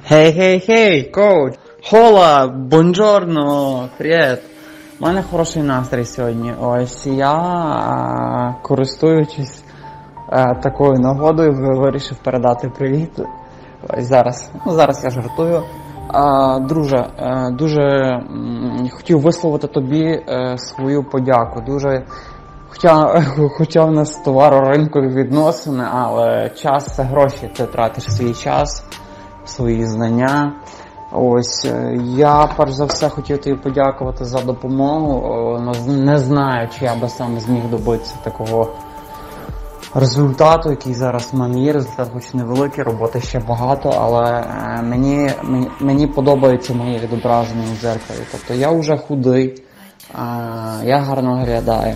Хей, коуч! Хола, бонджорно, привіт! У мене хороший настрій сьогодні. Ось я, користуючись такою нагодою, вирішив передати привіт. Ось зараз я жартую. Друже, дуже хотів висловити тобі свою подяку. Хоча в нас товаро-ринкові відносини, але час – це гроші. Ти тратиш свій час, свої знання. Ось, я перш за все хотів тобі подякувати за допомогу. Не знаю, чи я би сам зміг добитися такого результату, який зараз в мене є. Результат хоч невеликий, роботи ще багато, але мені подобається моє відображення у дзеркалі. Тобто я вже худий, я гарно виглядаю.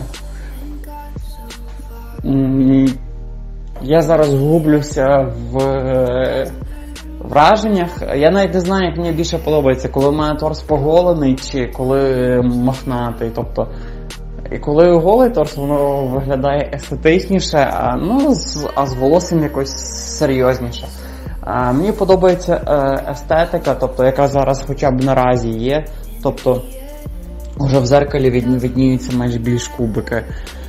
Я зараз гублюся в враженнях. Я навіть не знаю, як мені більше подобається, коли в мене торс поголений чи коли мохнатий. Тобто, і коли голий торс, воно виглядає естетичніше, а з волоссям якось серйозніше. Мені подобається естетика, тобто, яка зараз хоча б наразі є. Тобто, вже в зеркалі видніються майже більш кубики.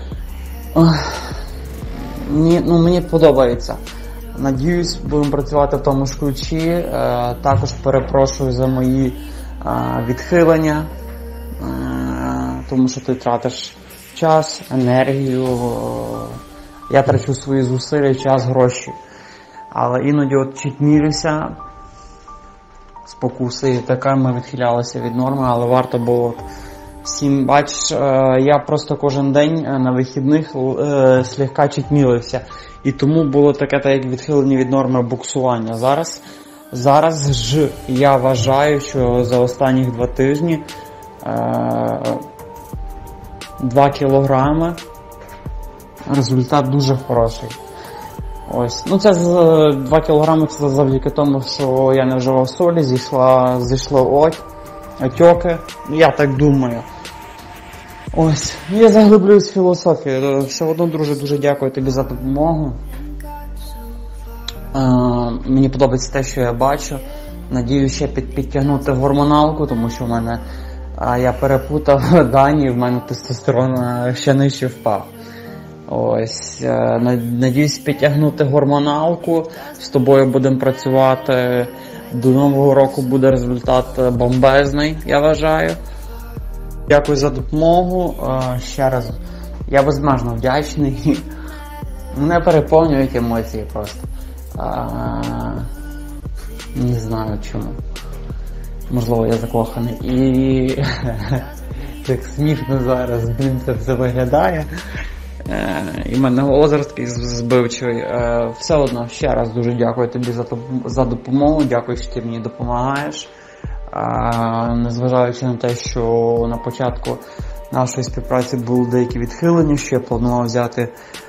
Мені подобається. Надіюсь, будемо працювати в тому ж ключі. Також перепрошую за мої відхилення, тому що ти тратиш час, енергію, я трачу свої зусилля, час, гроші. Але іноді чуть мірюся, спокуси, така ми відхилялися від норми, але варто було всім. Бачиш, я просто кожен день на вихідних слегка чітмілився. І тому було таке, як відхилення від норми буксування. Зараз ж я вважаю, що за останні 2 тижні 2 кілограми результат дуже хороший. Ось. Це 2 кілограми це завдяки тому, що я не вживав солі, зійшло отьоки. Я так думаю. Ось, я заглиблююсь в філософію. Все одно, друже, дуже дякую тобі за допомогу. Мені подобається те, що я бачу. Надіюсь ще підтягнути гормоналку, тому що в мене я перепутав дані, в мене тестостерон ще нижче впав. Ось, надіюсь підтягнути гормоналку. З тобою будемо працювати. До Нового року буде результат бомбезний, я вважаю. Дякую за допомогу. Ще раз, я безмежно вдячний. Мене переповнюють емоції просто. Не знаю чому. Можливо, я закоханий. І так смішно зараз, це все виглядає. І в мене голос такий збивчий. Все одно, ще раз дуже дякую тобі за допомогу. Дякую, що ти мені допомагаєш. Незважаючи на те, що на початку нашої співпраці були деякі відхилення, що я планував взяти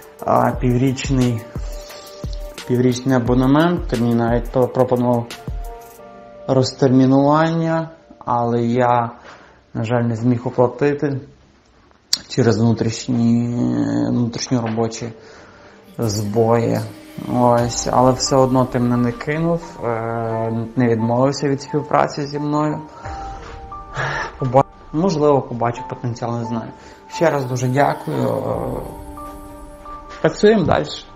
піврічний абонемент, ти мені навіть пропонував розтермінування, але я, на жаль, не зміг оплатити через внутрішні робочі збої. Ось, але все одно ти мене не кинув, не відмовився від співпраці зі мною. Можливо, побачу потенціал, не знаю. Ще раз дуже дякую. Працюємо далі.